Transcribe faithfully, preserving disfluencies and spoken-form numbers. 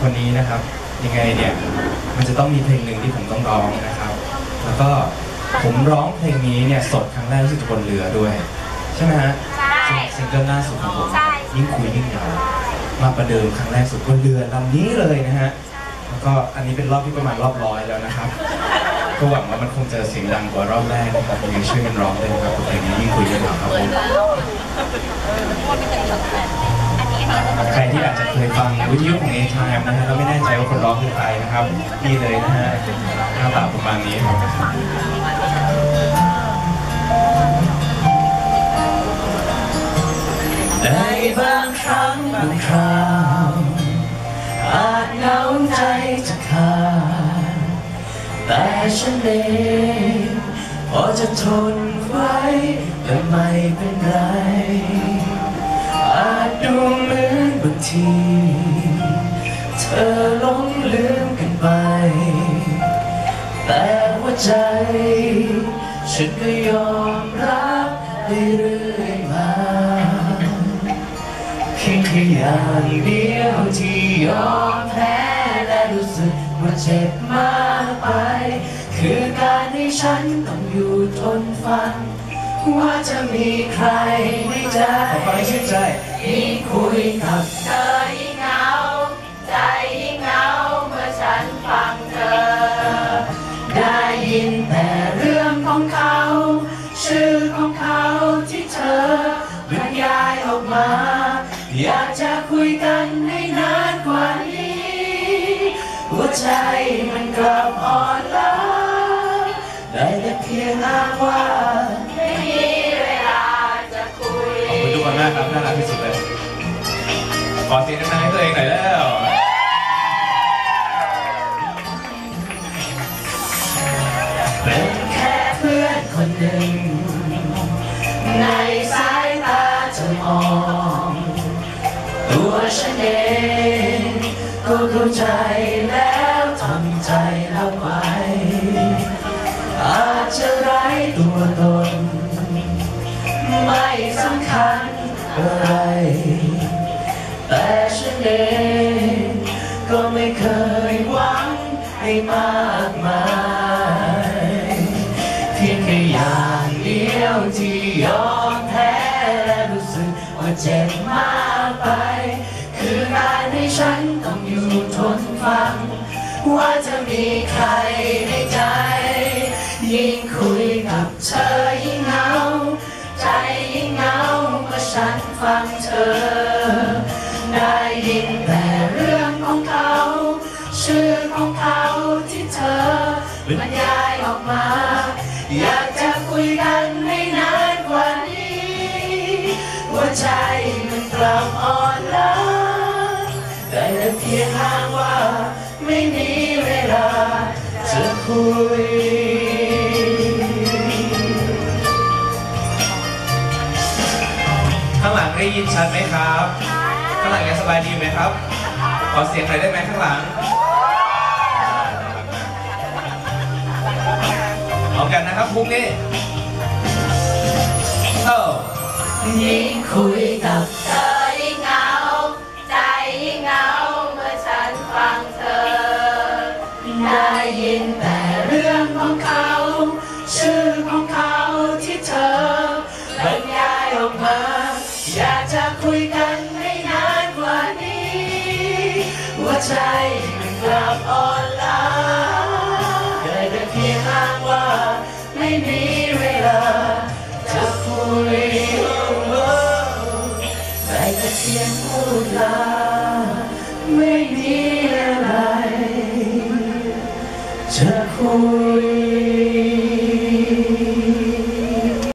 คนนี้นะครับยังไงเนี่ยมันจะต้องมีเพลงหนึ่งที่ผมต้องร้องนะครับแล้วก็ผมร้องเพลงนี้เนี่ยสดครั้งแรกรู้สึกจะบนเรือด้วยใช่ไหมฮะซิงเกิลล่าสุดของผมยิ่งคุยยิ่งยาวมาประเดิมครั้งแรกสุดบนเรือลำนี้เลยนะฮะแล้วก็อันนี้เป็นรอบที่ประมาณรอบร้อยแล้วนะครับก็หวังว่ามันคงจะเสียงดังกว่ารอบแรกนะครับยังไงช่วยกันร้องเลยนะครับเพลงนี้ยิ่งคุยยิ่งยาวครับผมใครที่อาจจะเคยฟังวิทยุของ เอ ไทม์ นะฮะแล้วไม่แน่ใจว่าคนร้องคือใครนะครับนี่เลยนะฮะหน้าตาประมาณนี้ครับในบางครั้งบางคราวอาจเหงาใจจะขาดแต่ฉันเองพอจะทนไว้และไม่เป็นไรอาจดูเหมือนบางทีเธอหลงลืมกันไปแต่หัวใจฉันก็ยอมรับเรื่อยมาเพียงแค่อย่างเดียวที่ยอมแพ้และรู้สึกว่าเจ็บมากไปคือการให้ฉันต้องอยู่ทนฟังว่าจะมีใครในใจขอฟังให้ชื่นใจยิ่งคุยกับเธอยิ่งเหงาใจยิ่งเหงาเมื่อฉันฟังเธอได้ยินแต่เรื่องของเขาชื่อของเขาที่เธอบรรยายออกมาอยากจะคุยกันให้นานกว่านี้หัวใจมันกลับอ่อนล้าได้แต่เพียงอ้างว่าไม่มีเวลาจะคุยขอบคุณทุกคนมากครับน่ารักที่สุดเลยขอเสียงดังๆให้ตัวเองหน่อยแล้วเป็นแค่เพื่อนคนหนึ่งในสายตาจะมองตัวฉันเองก็เข้าใจแล้วทำใจเอาไว้อาจจะไร้ตัวตนไม่สำคัญอะไรแต่ฉันเองก็ไม่เคยหวังให้มากมายเพียงแค่อย่างเดียวที่ยอมแพ้และรู้สึกว่าเจ็บมากไปคือการให้ฉันต้องอยู่ทนฟังว่าจะมีใครในใจยิ่งคุยกับเธอยิ่งเหงาใจยิ่งเหงาเมื่อฉันฟังเธอได้ยินแต่เรื่องของเขาชื่อของเขาที่เธอบรรยายออกมาอยากจะคุยกันให้นานกว่านี้หัวใจมันกลับอ่อนล้าได้แต่เพียงอ้างว่าไม่มีเวลาจะคุยข้างหลังได้ยินชัดไหมครับข้างหลังยังสบายดีไหมครับขอเสียงหน่อยได้ไหมข้างหลังเอากันนะครับพวกนี้เอ้ายิ่งคุยกับเธอยิ่งเหงาใจยิ่งเหงาเมื่อฉันฟังเธอได้ยินแต่เรื่องของเขาชื่อของเขาที่เธอบรรยายออกมาอยากจะคุยกันให้นานกว่านี้หัวใจมันกลับอ่อนล้าได้แต่เพียงอ้างว่าไม่มีเวลาจะคุยได้แต่เพียงพูดลาไม่มี